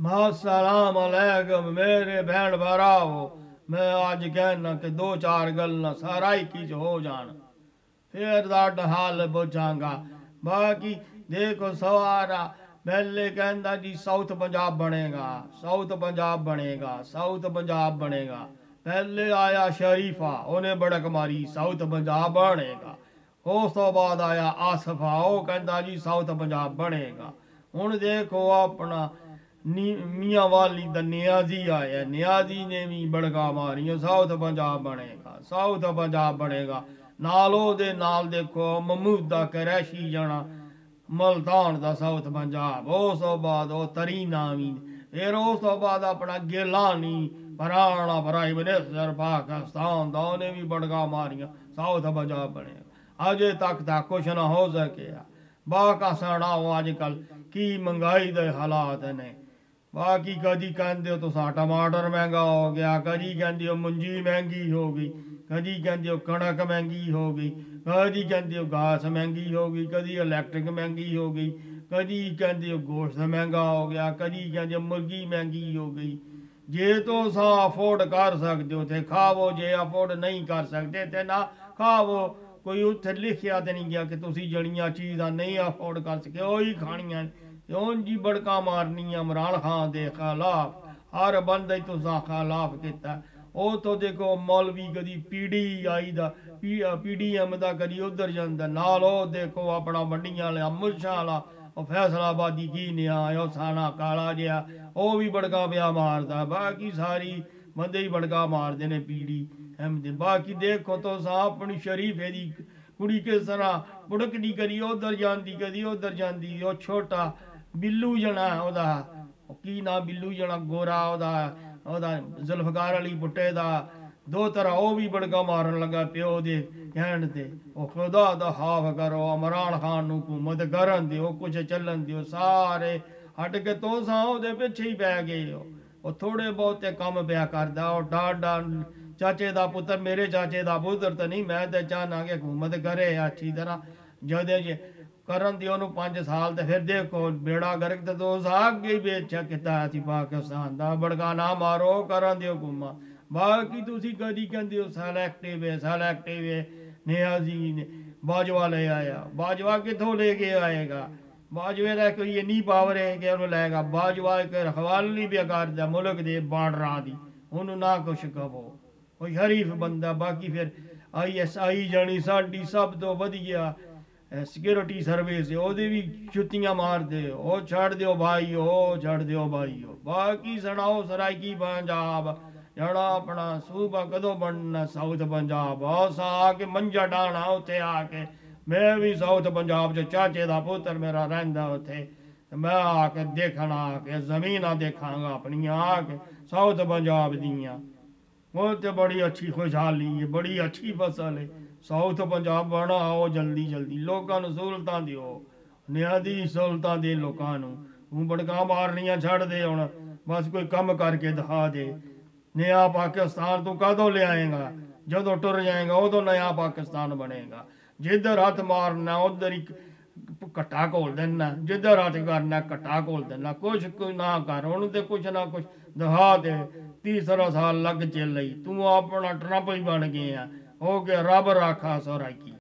सलाम अलैकुम मेरे भैन भराओ। मैं आज कहना कि दो चार गल्लां सराइकी च हो जान, फिर दा हाल पुछांगा। बाकी देखो सवारा पहले कहता जी साउथ पंजाब बनेगा, साउथ पंजाब बनेगा, साउथ पंजाब बनेगा। पहले आया शरीफा, उन्हें बड़क मारी साउथ पंजाब बनेगा। उस तो बाद आया आसफा, वो कहता जी साउथ पंजाब बनेगा। हुन देखो अपना मियाँ वाली दा नियाजी आया, नियाजी ने भी बड़का मारिया साउथ पंजाब बनेगा, साउथ पंजाब बनेगा। नाल ओदे नाल देखो महमूद दा करैशी जाना मल्तान दा साउथ पंजाब। उस तो बाद वो तरीना भी, फिर उस तो बाद अपना गिलानी पुराना प्राइम मिनिस्टर पाकिस्तान दा, उन्हें भी बड़का मारिया साउथ पंजाब बनेगा। अजे तक ता कुछ ना हो सकेआ। बाका सनाओ अजकल की महंगाई दे हालात ने। बाकी कदी कहते हो तुसा टमाटर महंगा हो गया, कदी कहते हो मुंजी महंगी हो गई, कदी कहते हो कणक महंगी हो गई, कदी कहते हो घास महंगी हो गई, कदी इलैक्ट्रिक महंगी हो गई, कदी कहते हो गोश्त महंगा हो गया, कदी कहते हो मुर्गी महंगी हो गई। जे तो सा अफोर्ड कर सकते हो थे खावो, जे अफोर्ड नहीं कर सकते थे ना खावो। कोई उत्थे लिखिया तो नहीं गया कि तुसी जड़ियां चीज़ां नहीं अफोर्ड कर सके ओ ही खानियां। क्यों जी बड़का मारनी इमरान खान दे खिलाफ, हर बंदे तुसा खिलाफ किता। ओ तो देखो मौलवी कदी PDI दा PDM दा कदी उधर जांदा, नाल ओ देखो अपना मंडियां वाला मुर्शा वाला ओ फैसलाबादी की निया ओ साना काला जिहा, ओ भी बड़का पिया मारदा। बाकी सारी बंदे ही बड़का मारदे ने PDM दे। बाकी देखो तो अपनी शरीफे दी कुड़ी किस तरह बुड़कदी, कदी उधर जांदी कदी उधर जांदी। ओ छोटा बिल्लू जना ओदा की ना बिल्लू जना गोरा ओदा ओदा जुल्फकार अली बुट्टे दा दो तरह ओ भी बड़का मारन लगा प्यो दे कहण ते। ओ खुदा दा हाफ करो इमरान खान नू हुकूमत करन दियो, कुछ चलन दियो। सारे हट के तो ओदे पिछे ही पै गए हो। ओ थोड़े बहुते कम पिया करदा, ओ डाडा चाचे दा पुत्तर, मेरे चाचे दा पुत्तर तो नहीं। मैं तो चाहना कि हुकूमत करे अच्छी तरह। जदे करन दियो 5 साल तो फिर देखो बेड़ा गर्क तो तुस अगे ही बेचा किता सी पाकिस्तान दा। बड़का ना मारो करन दियो हुकूमत। बाकी तुसी कदी कहंदे हो सैलेक्टिव है सैलेक्टिव है। नियाजी ने बाजवा ले आया, बाजवा कितों लेके आएगा? बाजवे का कोई इन्नी पावर है कि उन्होंने लेगा। बाजवा एक रखवाल नहीं पिया करदा मुल्क दे बार्डरां दी, उन्होंने ना कुछ कहो। कोई शरीफ बंदा। बाकी फिर ISI जानी साडी सब तो वधिया सिक्योरिटी सर्विस ओदी भी छुट्टियां मार दे। ओ छड़ दियो भाई, ओ छड़ दियो भाई। बाकी सनाओ सराइकी पंजाब जड़ा अपना सूबा कदों बनना साउथ पंजाब। सा आके मंजा डाना उत्थे आके। मैं भी साउथ पंजाब च चाचे दा पुत्तर मेरा रहिंदा उत्थे, मैं आके देखना आके जमीना देखांगा अपनियां आके साउथ पंजाब दियां। वो तो बड़ी अच्छी खुशहाली है, बड़ी अच्छी फसल है। साउथ पंजाब बना आओ जल्दी जल्दी, लोगों को सहूलतां दियो, नियादी सहूलतां दे लोगों को। हूँ बड़का मारनियां छड़ दे हुण, बस कोई कम करके दिखा दे। नया पाकिस्तान तू कदों ले आएगा? जदों टुर जाएगा उदों नया पाकिस्तान बनेगा। जिधर हथ मारना उधर ही कट्टा घोल देना, जिधर हथ करना कट्टा घोल देना। कुछ ना कर, उन्होंने तो कुछ ना कुछ दिखा दे। 30 साल लग चल तू अपना ट्रंप ही बन गया हो गया, रब राखा सराइकी।